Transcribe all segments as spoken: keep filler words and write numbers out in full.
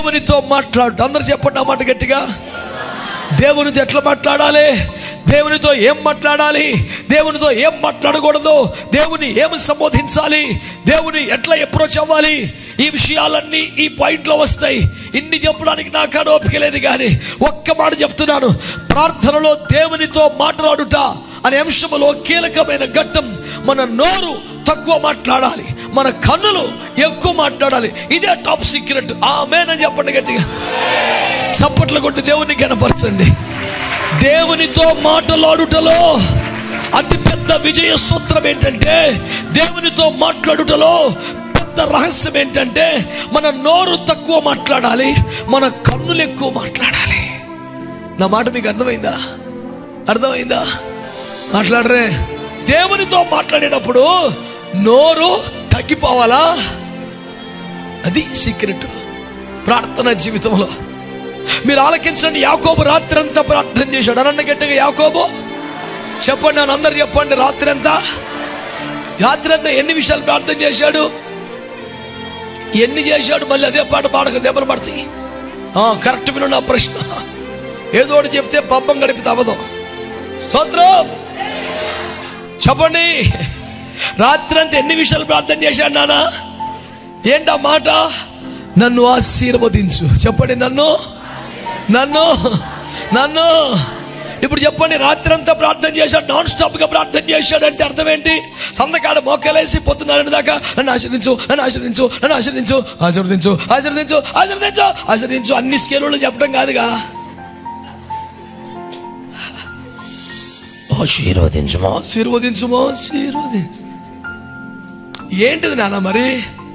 దేవునితో మాట్లాడు. అందరు చెప్పండి ఆ మాట గట్టిగా. దేవునితో ఎట్లా మాట్లాడాలి, దేవునితో ఏం మాట్లాడాలి, దేవునితో ఏం మాట్లాడకూడదు, దేవుని ఏమి సంబోధించాలి, దేవుని ఎట్లా అప్రోచ్ అవ్వాలి, ఈ విషయాలన్నీ ఈ పాయింట్లో వస్తాయి. ఇన్ని చెప్పడానికి నాకు ఓపిక లేదు, కానీ ఒక్క మాట చెప్తున్నాను. ప్రార్థనలో దేవునితో మాట్లాడుట అనే అంశంలో కీలకమైన ఘట్టం. మన నోరు తక్కువ మాట్లాడాలి, మన కన్నులు ఎక్కువ మాట్లాడాలి. ఇదే టాప్ సీక్రెట్. ఆమేన్ అని చెప్పండి గట్టిగా. చప్పట్లు కొట్టి దేవుని కనపరచండి. దేవునితో మాట్లాడుటలో అతి పెద్ద విజయ సూత్రం ఏంటంటే, దేవునితో మాట్లాడుటలో పెద్ద రహస్యం ఏంటంటే, మన నోరు తక్కువ మాట్లాడాలి, మన కన్నులు ఎక్కువ మాట్లాడాలి. నా మాట మీకు అర్థమైందా? అర్థమైందా? మాట్లాడరే. దేవునితో మాట్లాడేటప్పుడు నోరు తగ్గిపోవాలా? అది సీక్రెట్ ప్రార్థన జీవితంలో. మీరు ఆలకించండి. యాకోబు రాత్రి అంతా ప్రార్థన చేశాడు. అనంత గట్టిగా యాకోబు చెప్పండి, నన్ను అందరు చెప్పండి. రాత్రి అంతా రాత్రి అంతా ఎన్ని విషయాలు ప్రార్థన చేశాడు? ఎన్ని చేశాడు? మళ్ళీ అదే పాట పాడక దెబ్బలు పడతాయి. కరెక్ట్ విను నా ప్రశ్న. ఏదో ఒకటి చెప్తే పబ్బం గడిపితే అవ్వదు. స్తోత్రం చెప్పండి. రాత్రి అంతా ఎన్ని విషయాలు ప్రార్థన చేశాడు నాన్న? ఏంటా మాట? నన్ను ఆశీర్వదించు. చెప్పండి, నన్ను నన్ను నన్ను ఇప్పుడు చెప్పండి. రాత్రి అంతా ప్రార్థన చేశాడు, నాన్ స్టాప్ గా ప్రార్థన చేశాడు అంటే అర్థం ఏంటి? సంతకాడ మోకలేసి పొద్దున్న దాకా నన్ను ఆశీర్వదించు, నన్ను ఆశీర్వదించు, నన్ను ఆశీర్వదించు, ఆశీర్వదించు, ఆశీర్వదించు, ఆశీర్వదించు, ఆశీర్వదించు అన్ని స్కేల్లో చెప్పడం కాదుగా. ఆశీర్వదించుమా ఆశీర్వదించుమా ఆశీర్వదించు. ఏంటిది నాన్న మరి?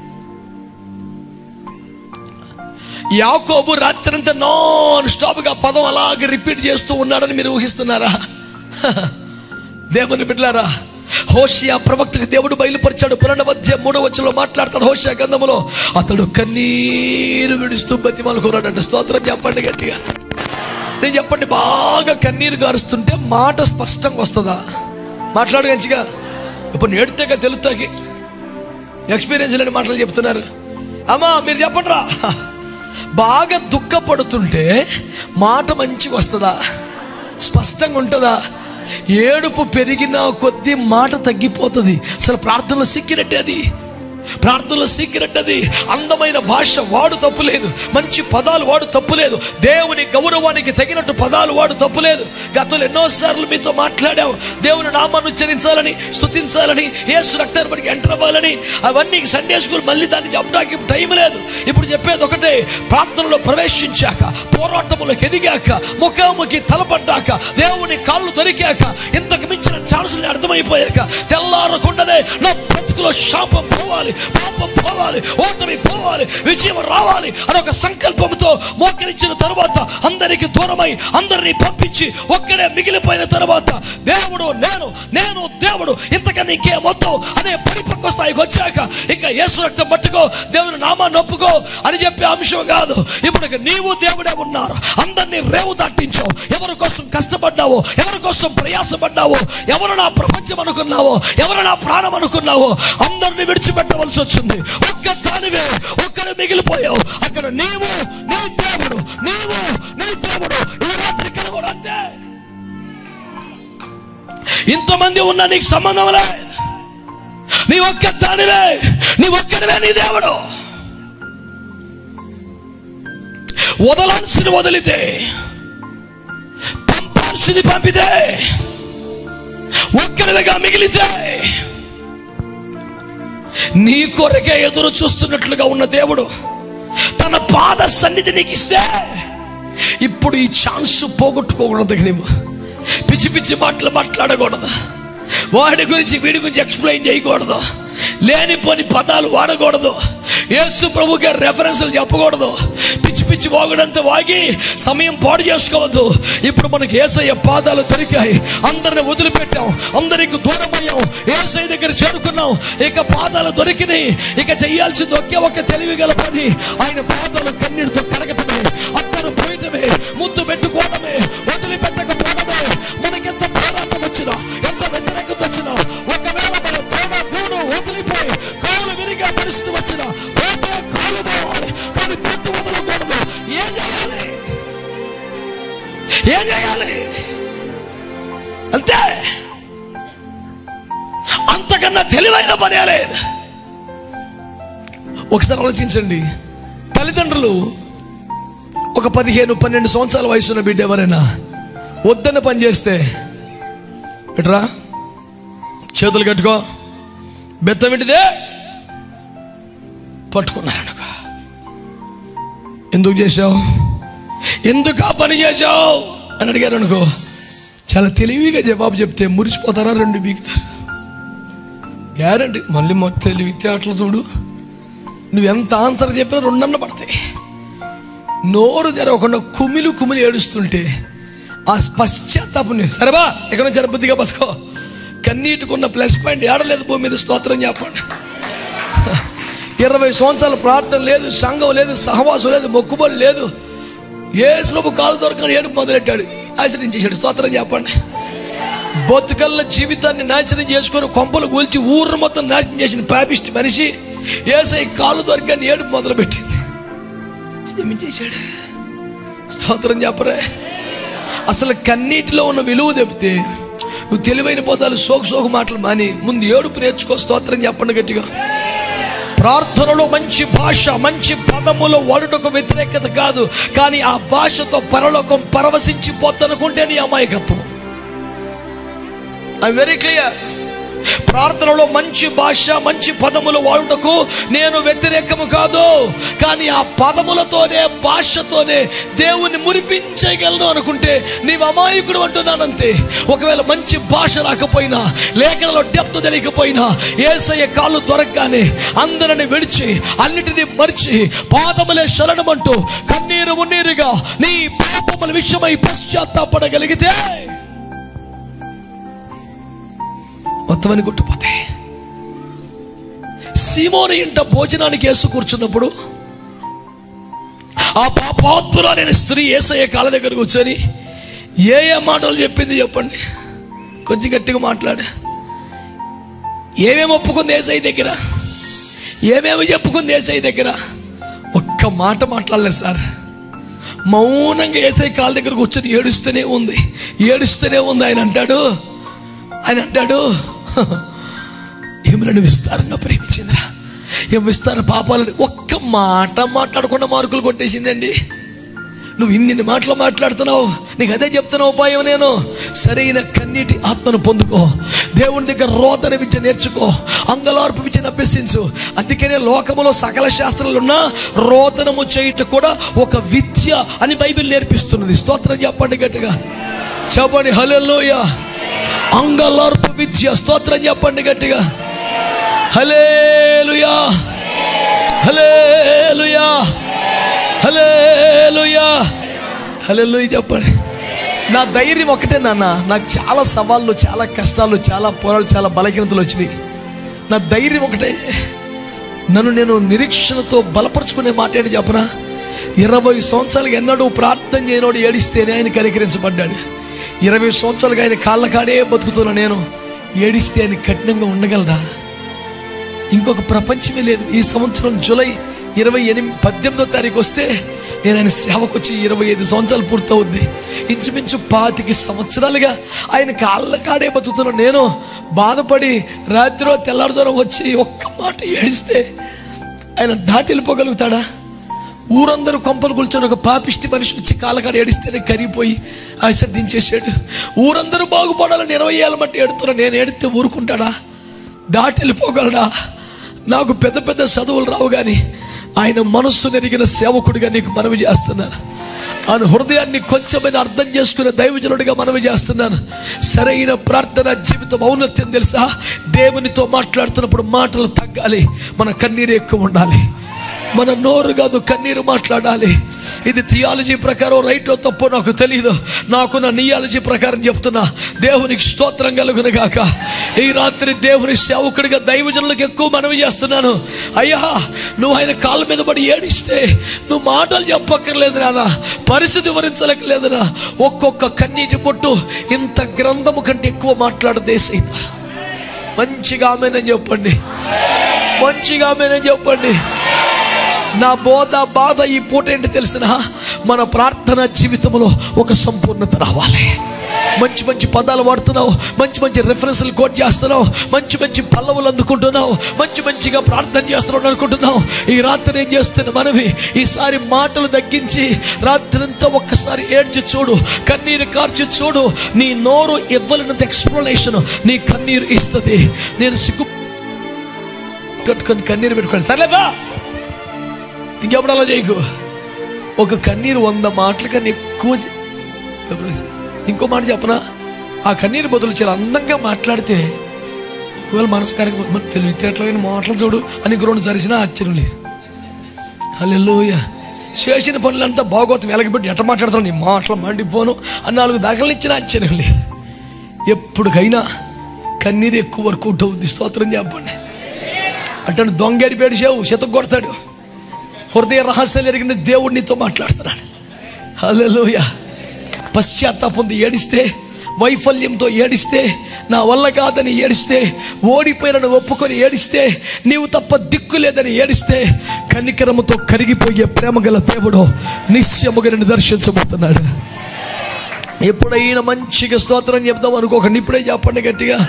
యాకోబు రాత్రంతా నాన్ స్టాప్ గా పదం అలాగే రిపీట్ చేస్తూ ఉన్నాడని మీరు ఊహిస్తున్నారా? దేవుని బిడ్డలారా, హోషేయ ప్రవక్తకు దేవుడు బయలుపరిచాడు. పన్నెండవ అధ్యాయం మూడవ వచనంలో మాట్లాడతాడు. హోషేయ గ్రంథములో అతడు కన్నీరు విడుస్తూ బతిమాలుకున్నాడంట. స్తోత్రం చెప్పండి గట్టిగా. నేను చెప్పండి, బాగా కన్నీరు గారుస్తుంటే మాట స్పష్టంగా వస్తుందా? మాట్లాడు మంచిగా. ఇప్పుడు నేడితేగా తెలుగుతాకి ఎక్స్పీరియన్స్ లేని మాటలు చెప్తున్నారు. అమ్మా మీరు చెప్పండి రా. బాగా దుఃఖపడుతుంటే మాట మంచిగా వస్తుందా? స్పష్టంగా ఉంటుందా? ఏడుపు పెరిగిన కొద్దీ మాట తగ్గిపోతుంది. అసలు ప్రార్థనలో సీక్రెట్ అది. ప్రార్థనలో సీక్రెట్ అది. అందమైన భాష వాడు తప్పులేదు, మంచి పదాలు వాడు తప్పులేదు, దేవుని గౌరవానికి తగినట్టు పదాలు వాడు తప్పులేదు. గతంలో ఎన్నోసార్లు మీతో మాట్లాడావు, దేవుని నామాన్ని ఉచ్చరించాలని, స్తుతించాలని, యేసు రక్తాన్ని మనకి ఎంటర్ అవ్వాలని. అవన్నీ సండే స్కూల్ మళ్ళీ దాన్ని చెప్పడానికి టైం లేదు. ఇప్పుడు చెప్పేది ఒకటే, ప్రార్థనలో ప్రవేశించాక, పోరాటంలోకి ఎదిగాక, ముఖాముఖి తలపడ్డాక, దేవుని కాళ్ళు దొరికాక, ఇంతకు మించిన ఛాన్సులు అర్థమైపోయాక, తెల్లారకుండానే నా బ్రతుకులో శాపం పోవాలి, పాపం పోవాలి, ఓటమి పోవాలి, విజయం రావాలి అని ఒక సంకల్పంతో మోకరించిన తర్వాత, అందరికి దూరమై అందరినీ పంపించి ఒక్కడే మిగిలిపోయిన తర్వాత, దేవుడు నేను నేను దేవుడు ఇంతకన్నా ఇంకేమొద్దు అనే పరిపక్వ స్థాయికి వచ్చాక, ఇంకా యేసు రక్తం పట్టుకో, దేవుని నామాన్ని ఒప్పుకో అని చెప్పే అంశం కాదు. ఇప్పుడు నీవు దేవుడే ఉన్నారు. అందరినీ రేవు దాటించావు. ఎవరి కోసం కష్టపడ్డావో, ఎవరి కోసం ప్రయాసపడ్డావో, ఎవరు నా ప్రపంచం అనుకున్నావో, ఎవరు నా ప్రాణం అనుకున్నావో, అందరిని విడిచిపెట్టవలసి వచ్చింది. ఒక్క దానివే, ఒక్కరు మిగిలిపోయావు. అక్కడ నీవు నీ దేవుడు, నీవు నీ దేవుడు. ఈ రాత్రి కూడా అంతే. ఇంతమంది ఉన్నా నీకు సంబంధం లే. నీ ఒక్క దానివే, నీ ఒక్కడివే నీ దేవుడు. వదలాల్సింది వదిలితే, పంపాల్సింది పంపితే, ఒక్కడివిగా మిగిలితే, నీ కొరకే ఎదురు చూస్తున్నట్లుగా ఉన్న దేవుడు తన పాద సన్నిధి నీకు ఇస్తే, ఇప్పుడు ఈ ఛాన్స్ పోగొట్టుకోకూడదు. నువ్వు పిచ్చి పిచ్చి మాటలు మాట్లాడకూడదు. వాడి గురించి వీడి గురించి ఎక్స్ప్లెయిన్ చేయకూడదు. లేనిపోని పదాలు వాడకూడదు. యేసు ప్రభు గారి రెఫరెన్స్లు చెప్పకూడదు. పిచ్చి పిచ్చి వాగుడంతా వాగి సమయం పాడు చేసుకోవద్దు. ఇప్పుడు మనకి యేసయ్య పాదాలు దొరికాయి. అందరిని వదిలిపెట్టాం, అందరికి దూరమయ్యాం, యేసయ్య దగ్గర చేరుకున్నాం. ఇక పాదాలు దొరికినాయి. ఇక చెయ్యాల్సింది ఒకే ఒక తెలివి గల పని, ఆయన పాదాలు కన్నీటితో కడగటమే, అత్తరు పోయటమే, ముద్దు పెట్టుకోవడమే, వదిలిపెట్టకపోవడమే. మనకెంత పోరాటం వచ్చినా, ఎంత వ్యతిరేకత వచ్చినా, ఒకవేళ మన తోడ గూడు వదిలిపోయి కాలు విరిగా పరిస్థితి వచ్చినా, పోతే కాలు పోవాలి, కానీ పట్టు వదలకూడదు. ఏం చేయాలి అంతే. అంతకన్నా తెలివైన పని లేదు. ఒకసారి ఆలోచించండి, తల్లిదండ్రులు ఒక పదిహేను పన్నెండు సంవత్సరాల వయసున్న బిడ్డ ఎవరైనా వద్దన్న పని చేస్తే ఎట్రా చేతులు కట్టుకో, బెత్తం వింటిదే పట్టుకున్నారనుకో, ఎందుకు చేశావు, ఎందుకు ఆ పని చేశావు అని అడిగారు అనుకో, చాలా తెలివిగా జవాబు చెప్తే మురిసిపోతారా, రెండు బీకుతారు. గ్యారంటీ. మళ్ళీ మొత్తం తెలివితే అట్లా చూడు, నువ్వు ఎంత ఆన్సర్ చెప్పినా రెండన్న పడతాయి. నోరు తెరవకుండా కుమిలి కుమిలి ఏడుస్తుంటే ఆ పశ్చాత్తాపం, సరేబా ఎక్కడ జరబుద్దిగా బతుకో, కన్నీటికున్న ప్లస్ పాయింట్ ఏడలేదు భూమి మీద. స్తోత్రం చెప్పండి. ఇరవై సంవత్సరాల ప్రార్థన లేదు, సంఘం లేదు, సహవాసం లేదు, మొక్కుబడి లేదు, యేసు ప్రభు కాలు దొరకని ఏడుపు మొదలెట్టాడు, ఆచరించేశాడు. స్తోత్రం చెప్పండి. బతుకల్ల జీవితాన్ని నాశనం చేసుకొని కొంపలు కూల్చి ఊరు మొత్తం నాశనం చేసిన పాపిష్టి మనిషి యేసై కాలు దొరకని ఏడుపు మొదలు పెట్టింది. చేశాడు. స్తోత్రం చెప్పరే. అసలు కన్నీటిలో ఉన్న విలువ తెప్పితే నువ్వు తెలివైన పదాలు సోకు సోకు మాటలు మాని ముందు ఏడుపు నేర్చుకో. స్తోత్రం చెప్పండి గట్టిగా. ప్రార్థనలో మంచి భాష, మంచి పదములో వాడుటకు వ్యతిరేకత కాదు, కానీ ఆ భాషతో పరలోకం పరవశించి పోతనుకుంటే నీ అమాయకత్వం. I very clear. ప్రార్థనలో మంచి భాష, మంచి పదములు వాడుటకు నేను వ్యతిరేకము కాదు, కానీ ఆ పదములతోనే భాషతోనే దేవుని మురిపించగలను అనుకుంటే నీవు అమాయకుడు అంటున్నానంతే. ఒకవేళ మంచి భాష రాకపోయినా, లేఖనలో డెప్త్ తెలియకపోయినా, యేసయ్య కాళ్ళు దొరకగానే అందరిని విడిచి అన్నిటినీ మరిచి పాదములే శరణమంటూ కన్నీరు మున్నీరుగా నీ పాపముల విషయమై పశ్చాత్తాపడగలిగితే మొత్తమని గుట్టుపోతే. సీమోను ఇంట భోజనానికి యేసు కూర్చున్నప్పుడు ఆ పాపాత్మురాలైన స్త్రీ యేసయ్య కాళ్ళ దగ్గర కూర్చొని ఏ ఏ మాటలు చెప్పింది చెప్పండి, కొంచెం గట్టిగా మాట్లాడు. ఏమేమి ఒప్పుకుంది యేసయ్య దగ్గర, ఏమేమి చెప్పుకుంది యేసయ్య దగ్గర? ఒక్క మాట మాట్లాడలేదు సార్. మౌనంగా యేసయ్య కాళ్ళ దగ్గర కూర్చొని ఏడుస్తూనే ఉంది, ఏడుస్తూనే ఉంది. ఆయన అంటాడు ఆయన అంటాడు ఏమన్నా విస్తారంగా ప్రేమించిందిరా, ఏం విస్తార పాపాలని. ఒక్క మాట మాట్లాడకుండా మార్కులు కొట్టేసిందండి. నువ్వు ఇన్ని మాటలు మాట్లాడుతున్నావు, నీకు అదే చెప్తున్నావు ఉపాయం. నేను సరైన కన్నీటి ఆత్మను పొందుకో, దేవుని దగ్గర రోదన విద్య నేర్చుకో, అంగలార్పు విద్యను అభ్యసించు. అందుకనే లోకములో సకల శాస్త్రాలు ఉన్నా రోదనము చేయుట కూడా ఒక విద్య అని బైబిల్ నేర్పిస్తున్నది. స్తోత్రం చెప్పండి గట్టిగా చెప్పండి. హల్లెలూయా. అంగలార్పు విద్య. స్తోత్రం చెప్పండి గట్టిగా. హల్లెలూయా, హల్లెలూయా, హల్లెలూయా, హల్లెలూయా చెప్పండి. నా ధైర్యం ఒకటే నాన్న. నాకు చాలా సవాళ్ళు, చాలా కష్టాలు, చాలా పోరాలు, చాలా బలహీనతలు వచ్చినాయి. నా ధైర్యం ఒకటే, నన్ను నేను నిరీక్షణతో బలపరుచుకునే మాట ఏంటి చెప్పనా? ఇరవై సంవత్సరాలకు ఎన్నడూ ప్రార్థన చేయనోడు ఏడిస్తేనే ఆయన కనికరించబడ్డాడు. ఇరవై సంవత్సరాలుగా ఆయన కాళ్ళ కాడే బతుకుతున్నా నేను ఏడిస్తే ఆయన కఠినంగా ఉండగలరా? ఇంకొక ప్రపంచమే లేదు. ఈ సంవత్సరం జూలై ఇరవై ఎనిమిది పద్దెనిమిదో తారీఖు వస్తే నేను ఆయన సేవకు వచ్చి ఇరవై ఐదు సంవత్సరాలు పూర్తవుద్ది. ఇంచుమించు పాతికి సంవత్సరాలుగా ఆయన కాళ్ళ కాడే బతుకుతున్నా నేను బాధపడి రాత్రిలో తెల్లారుజామున వచ్చి ఒక్క మాట ఏడిస్తే ఆయన దాటి వెళ్ళిపోగలుగుతాడా? ఊరందరూ కొంపలు కూర్చొని ఒక పాపిష్టి మనిషి వచ్చి కాళ్ళకాడ ఏడిస్తేనే కరిగిపోయి ఆశ్రదించేశాడు. ఊరందరూ బాగుపడాలని ఇరవై ఏళ్ళ మట్టి ఏడుతున్నా నేను ఏడితే ఊరుకుంటాడా? దాటి వెళ్ళిపోగలడా? నాకు పెద్ద పెద్ద చదువులు రావు, కానీ ఆయన మనస్సు నెరిగిన సేవకుడిగా నీకు మనవి చేస్తున్నాను. ఆయన హృదయాన్ని కొంచెమైనా అర్థం చేసుకునే దైవజనుడిగా మనవి చేస్తున్నాను. సరైన ప్రార్థన జీవితం ఔన్నత్యం తెలుసా? దేవునితో మాట్లాడుతున్నప్పుడు మాటలు తగ్గాలి, మన కన్నీరు ఎక్కువ ఉండాలి. మన నోరు కాదు కన్నీరు మాట్లాడాలి. ఇది థియాలజీ ప్రకారం రైటో తప్పో నాకు తెలియదు, నాకు నా నియాలజీ ప్రకారం చెప్తున్నా. దేవునికి స్తోత్రం కలుగును గాక. ఈ రాత్రి దేవుని సేవకుడిగా దైవజనులకు ఎక్కువ మనవి చేస్తున్నాను. అయ్యా, నువ్వు ఆయన కాళ్ళ మీద పడి ఏడిస్తే నువ్వు మాటలు చెప్పక్కర్లేదు నాన్న, పరిస్థితి వివరించలేకలేదునా. ఒక్కొక్క కన్నీటి పొట్టు ఇంత గ్రంథము కంటే ఎక్కువ మాట్లాడదే సైత. మంచిగా ఆమేనని చెప్పండి, మంచిగా ఆమేనని చెప్పండి. నా బోధ బాధ ఈ పూట ఏంటి తెలిసిన? మన ప్రార్థన జీవితంలో ఒక సంపూర్ణత రావాలి. మంచి మంచి పదాలు వాడుతున్నావు, మంచి మంచి రెఫరెన్స్లు కోట్ చేస్తున్నావు, మంచి మంచి పల్లవులు అందుకుంటున్నావు, మంచి మంచిగా ప్రార్థన చేస్తున్నావు అనుకుంటున్నావు. ఈ రాత్రి ఏం చేస్తున్న మనవి, ఈసారి మాటలు తగ్గించి రాత్రంతా ఒక్కసారి ఏడ్చి చూడు, కన్నీరు కార్చి చూడు. నీ నోరు ఇవ్వలేనంత ఎక్స్ప్లెనేషన్ నీ కన్నీరు ఇస్తుంది. నేను సిగ్గు కట్టుకొని కన్నీరు పెట్టుకోండి, సర్లేబా ఇంకెప్పుడు అలా చేయకు. ఒక కన్నీరు వంద మాటల కన్నా ఎక్కువ. ఇంకో మాట చెప్పనా, ఆ కన్నీరు బదులు చాలా అందంగా మాట్లాడితే ఒకవేళ మనస్కారం తెలివితేటలైన మాటలు చూడు అని గ్రౌండ్ జరిసినా ఆశ్చర్యం లేదు. హల్లెలూయా. చేసిన పనులంతా భాగవతం వెలగబెట్టి ఎట్ట మాట్లాడతాను, నీ మాటలు మండిపోను అని నాలుగు దాఖలిచ్చిన ఆశ్చర్యం లేదు. ఎప్పటికైనా కన్నీరు ఎక్కువ వర్కౌట్ అవుద్ది. స్తోత్రం చెప్పండి. అంటే దొంగడి పేడిచావు శతకు కొడతాడు. హృదయ రహస్యాలు ఎరిగిన దేవుడు నీతో మాట్లాడుతున్నాడు. హల్లెలూయా. పశ్చాత్తాపంతో ఏడిస్తే, వైఫల్యంతో ఏడిస్తే, నా వల్ల కాదని ఏడిస్తే, ఓడిపోయినను ఒప్పుకొని ఏడిస్తే, నీవు తప్ప దిక్కు లేదని ఏడిస్తే, కనికరముతో కరిగిపోయే ప్రేమ గల దేవుడు నిశ్చయముగా నిన్ను దర్శించబోతున్నాడు. ఎప్పుడైనా మంచిగా స్తోత్రం చెప్దాం అనుకోకండి, ఇప్పుడే చెప్పండి గట్టిగా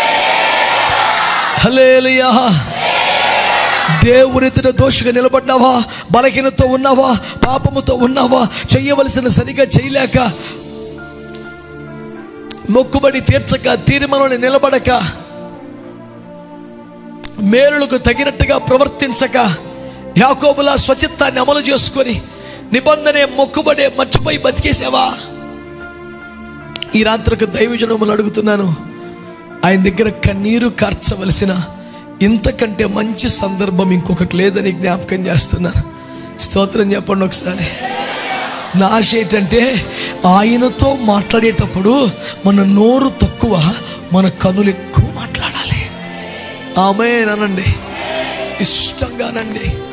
హల్లెలూయా. దేవునితో దోషిగా నిలబడ్డావా, బలహీనతో ఉన్నావా, పాపముతో ఉన్నావా, చెయ్యవలసిన సరిగా చేయలేక, మొక్కుబడి తీర్చక, తీర్మానం నిలబడక, మేలులకు తగినట్టుగా ప్రవర్తించక, యాకోబులా స్వచిత్తాన్ని అమలు చేసుకొని నిబంధనే మొక్కుబడే మర్చిపోయి బతికేసావా? ఈ రాత్రికి దైవజనములు అడుగుతున్నాను, ఆయన దగ్గర కన్నీరు కార్చవలసిన ఇంతకంటే మంచి సందర్భం ఇంకొకటి లేదని జ్ఞాపకం చేస్తున్నాను. స్తోత్రం చెప్పండి ఒకసారి. నా ఆశ ఏంటంటే ఆయనతో మాట్లాడేటప్పుడు మన నోరు తక్కువ, మన కనులు ఎక్కువ మాట్లాడాలి. ఆమేన్ అనండి, ఇష్టంగానండి.